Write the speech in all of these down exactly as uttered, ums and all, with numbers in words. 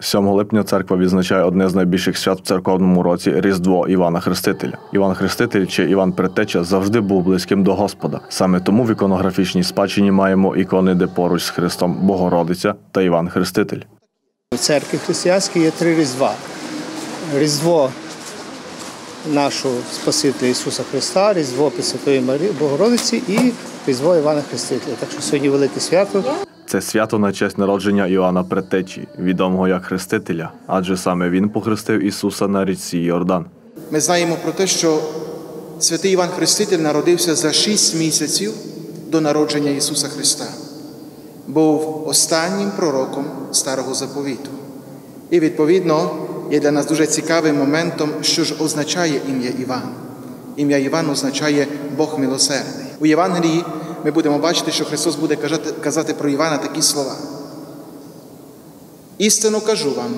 сьомого липня церква відзначає одне з найбільших свят в церковному році – Різдво Івана Хрестителя. Іван Хреститель чи Іван Предтеча завжди був близьким до Господа. Саме тому в іконографічній спадщині маємо ікони, де поруч з Христом Богородиця та Іван Хреститель. У церкві християнській є три Різдва. Різдво нашого Спасителя Ісуса Христа, Різдво Пресвятої Марії Богородиці і Різдво Івана Хрестителя. Так що сьогодні велике свято. Це свято на честь народження Іоанна Предтечі, відомого як Хрестителя, адже саме він похрестив Ісуса на річці Йордан. Ми знаємо про те, що святий Іван Хреститель народився за шість місяців до народження Ісуса Христа. Був останнім пророком Старого Заповіту. І, відповідно, є для нас дуже цікавим моментом, що ж означає ім'я Іван. Ім'я Іван означає Бог милосердний. У Євангелії ми будемо бачити, що Христос буде казати, казати про Івана такі слова. «Істинно кажу вам,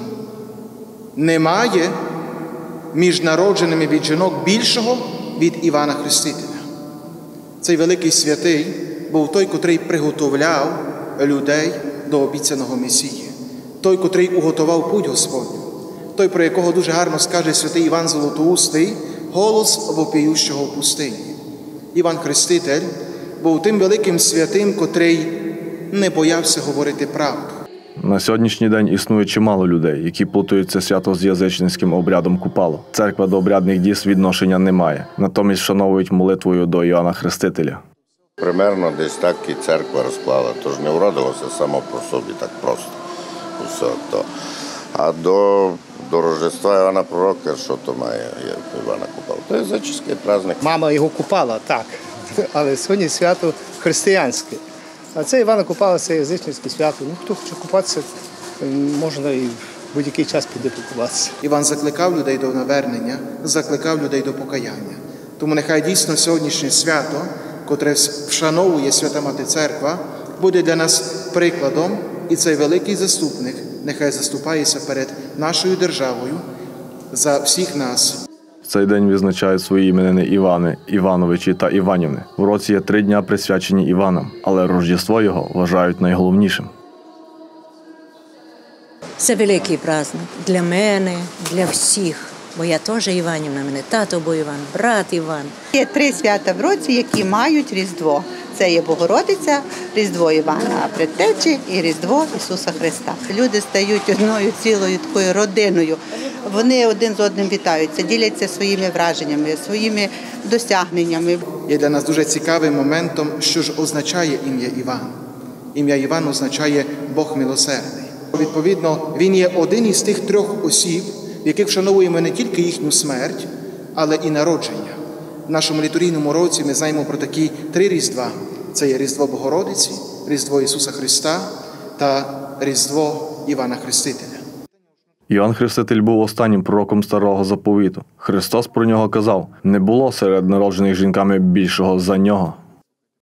немає між народженими від жінок більшого від Івана Хрестителя». Цей великий святий був той, котрий приготовляв людей до обіцяного Месії. Той, котрий уготував путь Господню. Той, про якого дуже гарно скаже святий Іван Золотоустий, голос вопіющого в пустині. Іван Хреститель був тим великим святим, котрий не боявся говорити правду. На сьогоднішній день існує чимало людей, які плутають це свято з язичницьким обрядом Купало. Церква до обрядних дійств відношення не має, натомість вшановують молитвою до Іоанна Хрестителя. Примерно десь так і церква розклала, тож не вродилося само по собі так просто. Усе то. А до, до Рождества Івана Пророка, що то має Івана Купала? Це язичний праздник. Мама його купала, так, але сьогодні свято християнське. А це Івана Купала, це язичницьке свято. Ну, хто хоче купатися, можна і в будь-який час піде покупатися. Іван закликав людей до навернення, закликав людей до покаяння. Тому нехай дійсно сьогоднішнє свято, котре вшановує Свята Мати Церква, буде для нас прикладом, і цей великий заступник нехай заступається перед нашою державою за всіх нас. В цей день відзначають свої іменини Івани, Івановичі та Іванівни. В році є три дня присвячені Іванам, але Рождество його вважають найголовнішим. Це великий праздник для мене, для всіх. Бо я теж Іванівна, мене тато був Іван, брат Іван. Є три свята в році, які мають Різдво. Це є Богородиця, Різдво Івана Предтечі і Різдво Ісуса Христа. Люди стають одною цілою такою родиною. Вони один з одним вітаються, діляться своїми враженнями, своїми досягненнями. Є для нас дуже цікавим моментом, що ж означає ім'я Іван. Ім'я Іван означає Бог милосердний. Відповідно, він є один із тих трьох осіб, в яких вшановуємо не тільки їхню смерть, але і народження. В нашому літургійному році ми знаємо про такі три Різдва. Це є Різдво Богородиці, Різдво Ісуса Христа та Різдво Івана Хрестителя. Іоанн Хреститель був останнім пророком Старого Заповіту. Христос про нього казав: «Не було серед народжених жінками більшого за нього».